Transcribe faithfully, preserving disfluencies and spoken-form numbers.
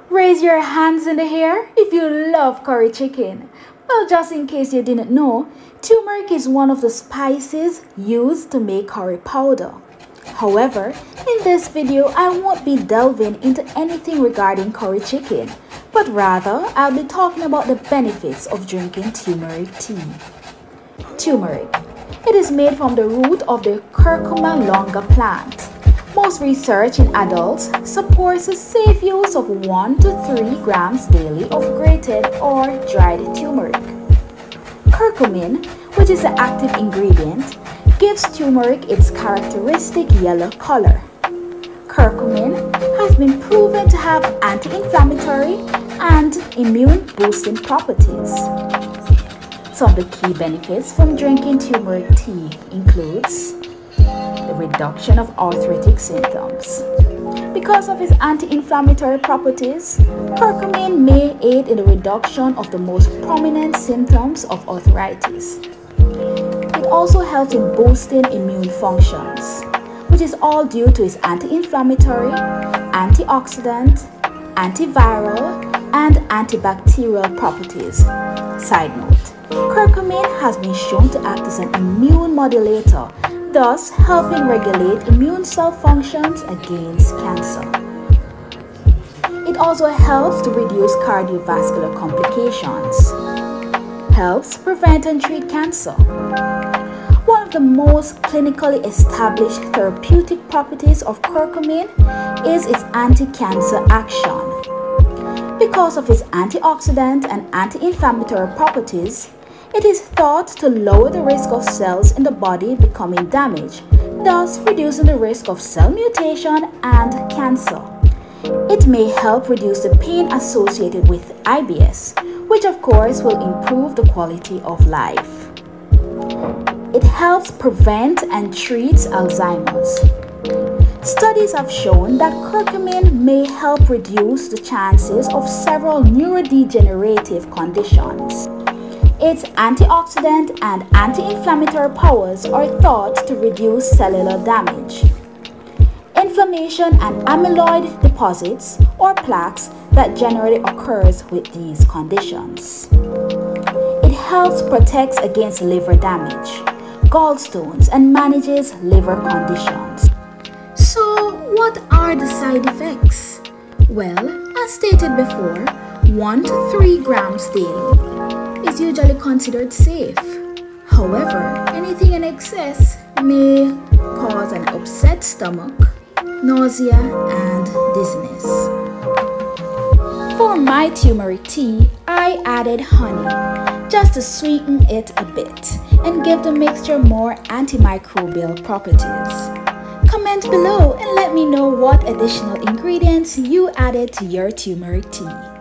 Raise your hands in the air if you love curry chicken. Well, just in case you didn't know, turmeric is one of the spices used to make curry powder. However, in this video, I won't be delving into anything regarding curry chicken, but rather I'll be talking about the benefits of drinking turmeric tea. Turmeric. It is made from the root of the Curcuma longa plant. Most research in adults supports the safe use of one to three grams daily of grated or dried turmeric. Curcumin, which is the active ingredient, gives turmeric its characteristic yellow color. Curcumin has been proven to have anti-inflammatory and immune-boosting properties. Some of the key benefits from drinking turmeric tea includes the reduction of arthritic symptoms. Because of its anti-inflammatory properties, curcumin may aid in the reduction of the most prominent symptoms of arthritis. It also helps in boosting immune functions, which is all due to its anti-inflammatory, antioxidant, antiviral, and antibacterial properties. Side note, curcumin has been shown to act as an immune modulator, thus helping regulate immune cell functions against cancer. It also helps to reduce cardiovascular complications, helps prevent and treat cancer. One of the most clinically established therapeutic properties of curcumin is its anti-cancer action. Because of its antioxidant and anti-inflammatory properties, it is thought to lower the risk of cells in the body becoming damaged, thus reducing the risk of cell mutation and cancer. It may help reduce the pain associated with I B S, which of course will improve the quality of life. It helps prevent and treats Alzheimer's. Studies have shown that curcumin may help reduce the chances of several neurodegenerative conditions. Its antioxidant and anti-inflammatory powers are thought to reduce cellular damage, inflammation, and amyloid deposits or plaques that generally occurs with these conditions. It helps protect against liver damage, gallstones, and manages liver conditions. So, what are the side effects? Well, as stated before, one to three grams daily is usually considered safe. However, anything in excess may cause an upset stomach, nausea, and dizziness. For my turmeric tea, I added honey just to sweeten it a bit and give the mixture more antimicrobial properties. Comment below and let me know what additional ingredients you added to your turmeric tea.